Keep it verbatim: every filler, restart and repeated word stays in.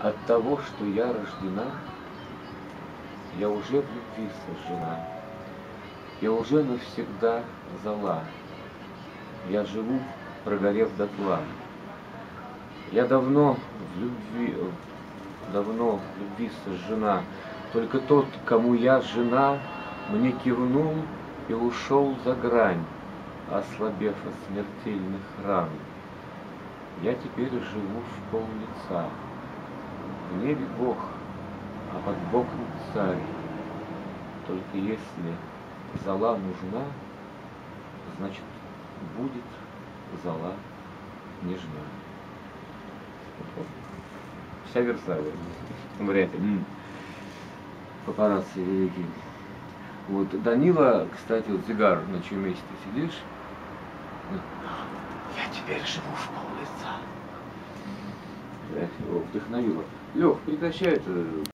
От того, что я рождена, я уже в любви сожжена. Я уже навсегда зола. Я живу, прогорев дотла. Я давно в любви, давно в любви сожжена. Только тот, кому я жена, мне кивнул и ушел за грань, ослабев от смертельных ран. Я теперь живу в поллица. В небе Бог, а под боком царь. Только если зола нужна, значит, будет зола нежна. Вся Версалия. Вряд ли. Папарацци великий. Вот Данила, кстати, вот Зигар, на чьем месте ты сидишь, я теперь живу в поллица. Его вдохновило. Лех, прекращай это.